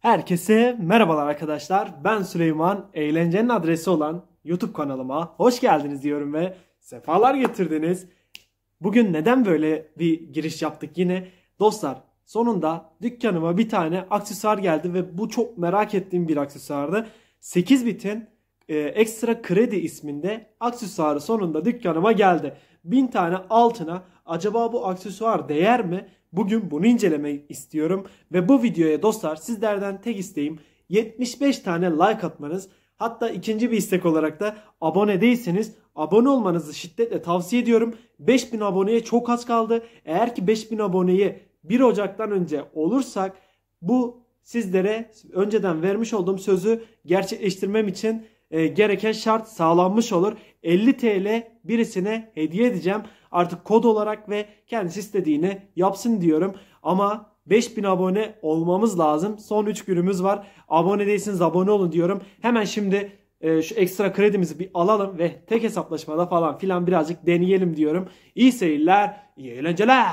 Herkese merhabalar arkadaşlar. Ben Süleyman. Eğlencenin adresi olan YouTube kanalıma hoş geldiniz diyorum ve sefalar getirdiniz. Bugün neden böyle bir giriş yaptık yine? Dostlar, sonunda dükkanıma bir tane aksesuar geldi ve bu çok merak ettiğim bir aksesuardı. 8 bitin ekstra kredi isminde aksesuarı sonunda dükkanıma geldi. 1000 tane altına acaba bu aksesuar değer mi? Bugün bunu incelemek istiyorum ve bu videoya dostlar sizlerden tek isteğim 75 tane like atmanız. Hatta ikinci bir istek olarak da abone değilseniz abone olmanızı şiddetle tavsiye ediyorum. 5000 aboneye çok az kaldı. Eğer ki 5000 aboneyi 1 Ocak'tan önce olursak bu sizlere önceden vermiş olduğum sözü gerçekleştirmem için gereken şart sağlanmış olur. 50 TL birisine hediye edeceğim. Artık kod olarak ve kendisi istediğini yapsın diyorum. Ama 5000 abone olmamız lazım. Son 3 günümüz var. Abone değilseniz abone olun diyorum. Hemen şimdi şu ekstra kredimizi bir alalım ve tek hesaplaşmada falan filan birazcık deneyelim diyorum. İyi seyirler, iyi eğlenceler.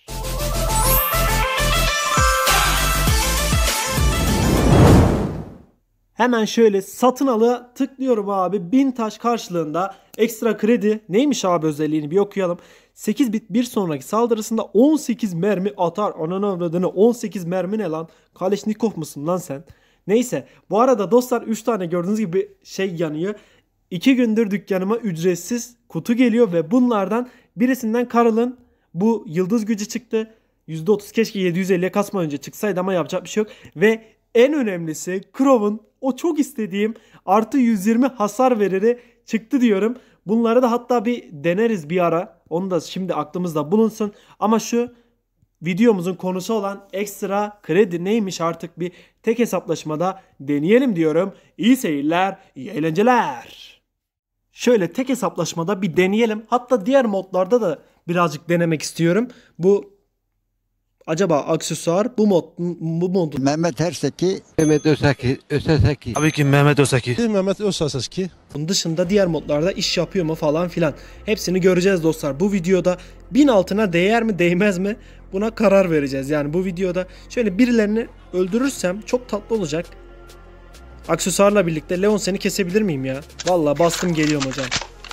Hemen şöyle satın ala tıklıyorum abi. 1000 taş karşılığında ekstra kredi. Neymiş abi özelliğini bir okuyalım. 8 bit bir sonraki saldırısında 18 mermi atar. Ananı avradını, 18 mermi ne lan? Kaleşnikov musun lan sen? Neyse, bu arada dostlar 3 tane gördüğünüz gibi şey yanıyor. 2 gündür dükkanıma ücretsiz kutu geliyor ve bunlardan birisinden Karl'ın bu yıldız gücü çıktı. %30 keşke 750'ye kasma önce çıksaydı ama yapacak bir şey yok. Ve en önemlisi Crow'un o çok istediğim artı 120 hasar veriri çıktı diyorum. Bunları da hatta bir deneriz bir ara. Onu da şimdi aklımızda bulunsun. Ama şu videomuzun konusu olan ekstra kredi neymiş artık bir tek hesaplaşmada deneyelim diyorum. İyi seyirler, iyi eğlenceler. Şöyle tek hesaplaşmada bir deneyelim. Hatta diğer modlarda da birazcık denemek istiyorum. Bu acaba aksesuar bu mod Mehmet Erseki, Mehmet Özseki. Tabii ki Mehmet Özseki. Mehmet Özseki. bunun dışında diğer modlarda iş yapıyor mu falan filan. Hepsini göreceğiz dostlar. Bu videoda 1000 altına değer mi değmez mi? Buna karar vereceğiz. Yani bu videoda şöyle birilerini öldürürsem çok tatlı olacak. Aksesuarla birlikte Leon seni kesebilir miyim ya? Vallahi bastım geliyorum hocam.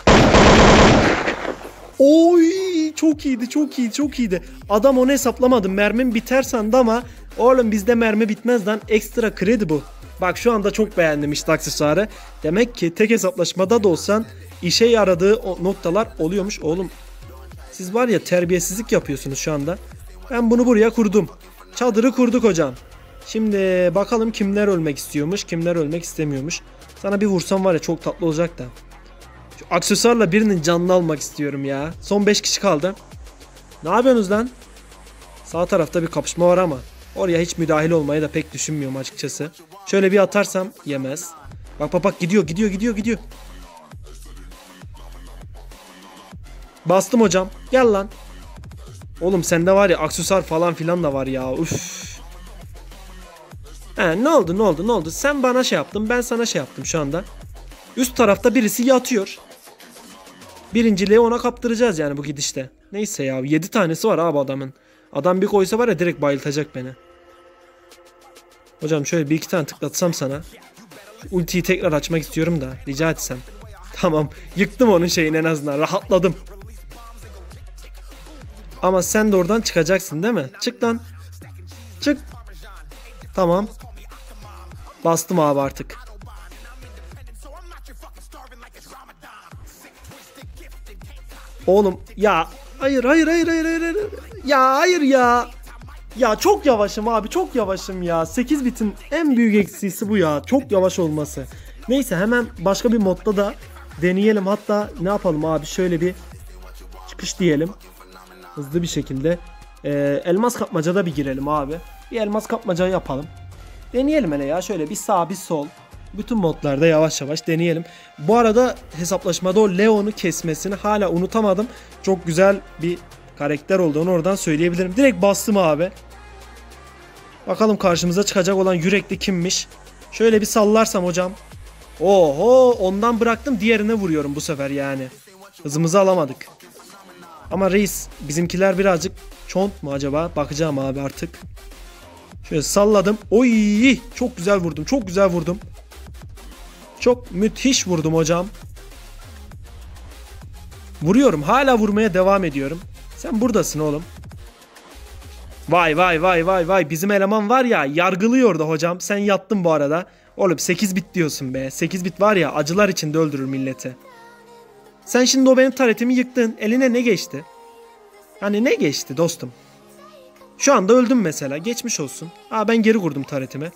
Oy, çok iyiydi, çok iyi, çok iyiydi. Adam onu hesaplamadı. Mermim biter sandı ama oğlum bizde mermi bitmez lan. Ekstra kredi bu. Bak şu anda çok beğendim işte aksesuarı. Demek ki tek hesaplaşmada da olsan işe yaradığı noktalar oluyormuş. Oğlum siz var ya terbiyesizlik yapıyorsunuz şu anda. Ben bunu buraya kurdum. Çadırı kurduk hocam. Şimdi bakalım kimler ölmek istiyormuş, kimler ölmek istemiyormuş. Sana bir vursam var ya çok tatlı olacak da. Şu aksesuarla birinin canını almak istiyorum ya. Son 5 kişi kaldı. Ne yapıyorsunuz lan? Sağ tarafta bir kapışma var ama oraya hiç müdahil olmayı da pek düşünmüyorum açıkçası. Şöyle bir atarsam yemez. Bak bak bak, gidiyor gidiyor gidiyor gidiyor. Bastım hocam. Gel lan. Oğlum sende var ya aksesuar falan filan da var ya. Üf. Ne oldu ne oldu ne oldu? Sen bana şey yaptın, ben sana şey yaptım şu anda. Üst tarafta birisi yatıyor. Birinciliği ona kaptıracağız yani bu gidişte. Neyse ya, 7 tanesi var abi adamın. Adam bir koysa var ya direkt bayıltacak beni. Hocam şöyle bir iki tane tıklatsam sana. Şu ultiyi tekrar açmak istiyorum da rica etsem. Tamam, yıktım onun şeyini, en azından rahatladım. Ama sen de oradan çıkacaksın değil mi? Çık lan. Çık. Tamam. Bastım abi artık. Oğlum ya hayır. Ya hayır ya. Ya çok yavaşım abi, çok yavaşım ya. 8 bitin en büyük eksisi bu ya. Çok yavaş olması. Neyse, hemen başka bir modda da deneyelim. Hatta ne yapalım abi, şöyle bir çıkış diyelim. Hızlı bir şekilde. Elmas kapmacada bir girelim abi. Bir elmas kapmaca yapalım. Deneyelim hele ya, şöyle bir sağ bir sol. Bütün modlarda yavaş yavaş deneyelim. Bu arada hesaplaşmada o Leon'u kesmesini hala unutamadım. Çok güzel bir karakter olduğunu oradan söyleyebilirim. Direkt bastım abi. Bakalım karşımıza çıkacak olan yürekli kimmiş. Şöyle bir sallarsam hocam. Oho, ondan bıraktım, diğerine vuruyorum bu sefer yani. Hızımızı alamadık. Ama reis, bizimkiler birazcık çont mu acaba? Bakacağım abi artık. Şöyle salladım. Oy! Çok güzel vurdum. Çok güzel vurdum. Çok müthiş vurdum hocam. Vuruyorum. Hala vurmaya devam ediyorum. Sen buradasın oğlum. Vay vay vay vay vay. Bizim eleman var ya, yargılıyordu hocam. Sen yattın bu arada. Oğlum 8 bit diyorsun be. 8 bit var ya, acılar içinde öldürür milleti. Sen şimdi o benim taretimi yıktın. Eline ne geçti? Hani ne geçti dostum? Şu anda öldüm mesela. Geçmiş olsun. Ben geri kurdum taretimi.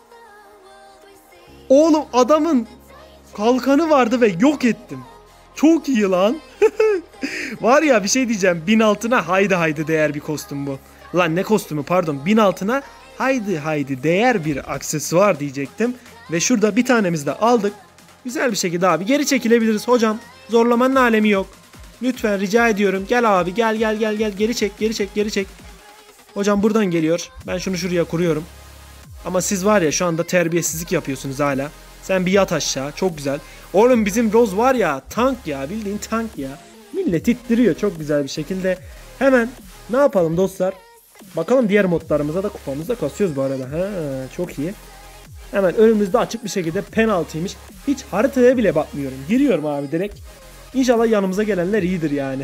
Oğlum adamın kalkanı vardı ve yok ettim. Çok iyi lan. Var ya, bir şey diyeceğim. 1000 altına haydi haydi değer bir kostüm bu. Lan ne kostümü, pardon. 1000 altına haydi haydi değer bir aksesuar diyecektim. Ve şurada bir tanemizi de aldık. Güzel bir şekilde abi geri çekilebiliriz hocam. Zorlamanın alemi yok. Lütfen rica ediyorum. Gel abi, gel gel gel gel. Geri çek, geri çek, geri çek. Hocam buradan geliyor. Ben şunu şuraya kuruyorum. Ama siz var ya, şu anda terbiyesizlik yapıyorsunuz hala. Sen bir yat aşağı. Çok güzel. Oğlum bizim Rose var ya, tank ya. Bildiğin tank ya. Millet ittiriyor çok güzel bir şekilde. Hemen ne yapalım dostlar? Bakalım diğer modlarımıza da, kupamızda kasıyoruz bu arada. Çok iyi. Hemen önümüzde açık bir şekilde penaltıymış. Hiç haritaya bile bakmıyorum. Giriyorum abi direkt. İnşallah yanımıza gelenler iyidir yani.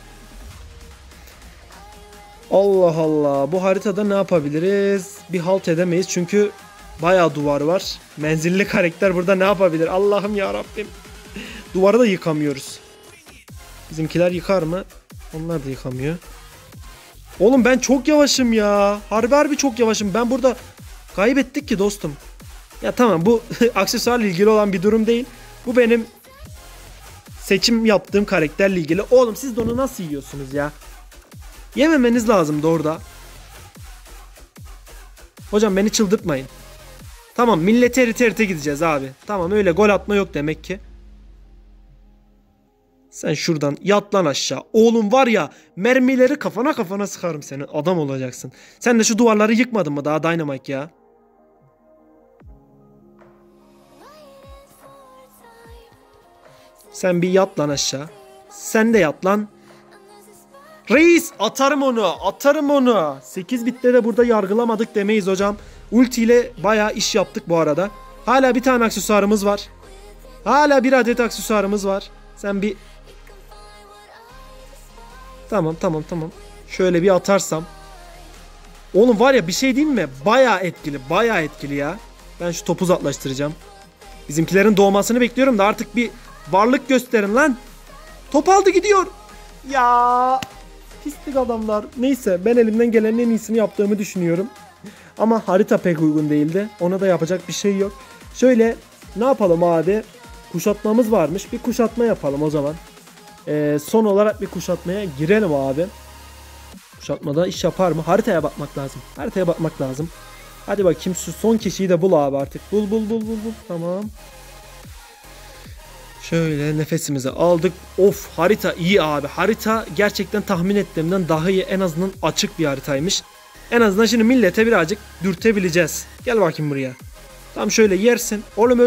Allah Allah. Bu haritada ne yapabiliriz? Bir halt edemeyiz çünkü bayağı duvar var. Menzilli karakter burada ne yapabilir? Allah'ım ya Rabbim. Duvarı da yıkamıyoruz. Bizimkiler yıkar mı? Onlar da yıkamıyor. Oğlum ben çok yavaşım ya. Harbi çok yavaşım. Ben burada kaybettik ki dostum. Ya tamam, bu aksesuarla ilgili olan bir durum değil. Bu benim seçim yaptığım karakterle ilgili. Oğlum siz de onu nasıl yiyorsunuz ya? Yememeniz lazımdı orada. Hocam beni çıldırtmayın. Tamam, millete erite gideceğiz abi. Tamam, öyle gol atma yok demek ki. Sen şuradan yat lan aşağı. Oğlum var ya, mermileri kafana sıkarım senin. Adam olacaksın. Sen de şu duvarları yıkmadın mı daha Dynamite ya? Sen bir yat lan aşağı. Sen de yat lan. Reis, atarım onu. Atarım onu. 8 bitte de burada yargılamadık demeyiz hocam. Ulti ile bayağı iş yaptık bu arada. Hala bir tane aksesuarımız var. Hala bir adet aksesuarımız var. Sen bir... Tamam. Şöyle bir atarsam. Oğlum var ya, bir şey diyeyim mi? Bayağı etkili ya. Ben şu topu uzaklaştıracağım. Bizimkilerin doğmasını bekliyorum da artık bir varlık gösterin lan. Top aldı gidiyor. Ya pislik adamlar. Neyse, ben elimden gelenin en iyisini yaptığımı düşünüyorum. Ama harita pek uygun değildi. Ona da yapacak bir şey yok. Şöyle ne yapalım abi? Kuşatmamız varmış. Bir kuşatma yapalım o zaman. Son olarak bir kuşatmaya girelim abi. Kuşatmada iş yapar mı? Haritaya bakmak lazım. Hadi bakayım, şu son kişiyi de bul abi artık. Bul. Tamam. Şöyle nefesimizi aldık. Of, harita iyi abi. Harita gerçekten tahmin ettiğimden daha iyi. En azından açık bir haritaymış. En azından şimdi millete birazcık dürtebileceğiz. Gel bakayım buraya. Tam şöyle yersin. Oğlum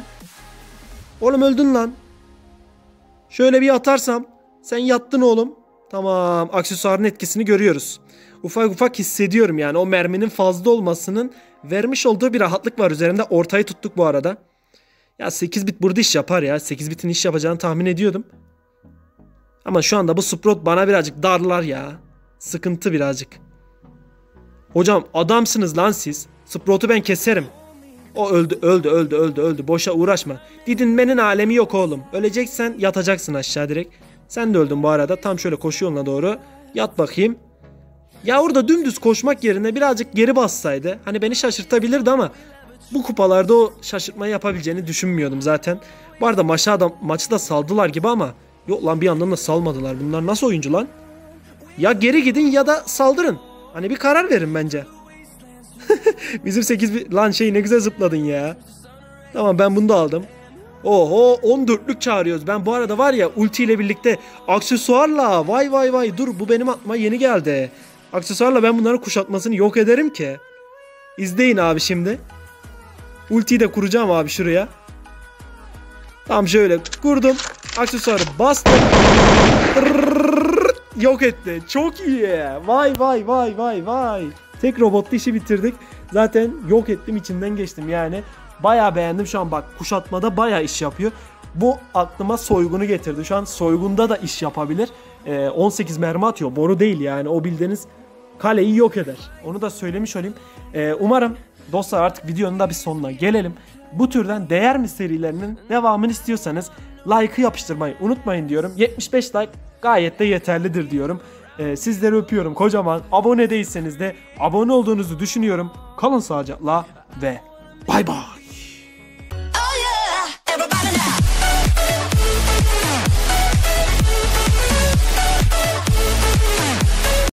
öldün lan. Şöyle bir atarsam. Sen yattın oğlum. Tamam, aksesuarın etkisini görüyoruz. Ufak hissediyorum yani. O merminin fazla olmasının vermiş olduğu bir rahatlık var üzerimde. Ortayı tuttuk bu arada. Ya 8 bit burada iş yapar ya. 8 bitin iş yapacağını tahmin ediyordum. Ama şu anda bu Sprout bana birazcık darlar ya. Sıkıntı birazcık. Hocam adamsınız lan siz. Sprout'u ben keserim. O öldü. Boşa uğraşma. Didinmenin alemi yok oğlum. Öleceksen yatacaksın aşağı direkt. Sen de öldün bu arada. Tam şöyle koşu yoluna doğru. Yat bakayım. Ya orada dümdüz koşmak yerine birazcık geri bassaydı. Hani beni şaşırtabilirdi ama bu kupalarda o şaşırtmayı yapabileceğini düşünmüyordum zaten. Bu arada maçı da saldılar gibi ama yok lan, bir yandan da salmadılar. Bunlar nasıl oyuncu lan? Ya geri gidin ya da saldırın. Hani bir karar verin bence. Bizim 8 lan ne güzel zıpladın ya. Tamam, ben bunu da aldım. Oho, 14'lük çağırıyoruz. Ben bu arada var ya, ulti ile birlikte aksesuarla vay dur, bu benim aklıma yeni geldi. Aksesuarla ben bunların kuşatmasını yok ederim ki. İzleyin abi şimdi. Ultiyi de kuracağım abi şuraya. Tam şöyle kurdum. Aksesuarı bastım. Yok etti. Çok iyi. Vay. Tek robotlu işi bitirdik. Zaten yok ettim, içinden geçtim yani. Bayağı beğendim şu an, bak kuşatmada bayağı iş yapıyor. Bu aklıma soygunu getirdi. Şu an soygunda da iş yapabilir. 18 mermi atıyor. Boru değil yani. O bildiğiniz kaleyi yok eder. Onu da söylemiş olayım. Umarım dostlar artık videonun da bir sonuna gelelim. Bu türden değer mi serilerinin devamını istiyorsanız like'ı yapıştırmayı unutmayın diyorum. 75 like gayet de yeterlidir diyorum. Sizleri öpüyorum kocaman. Abone değilseniz de abone olduğunuzu düşünüyorum. Kalın sağlıcakla ve bay bay.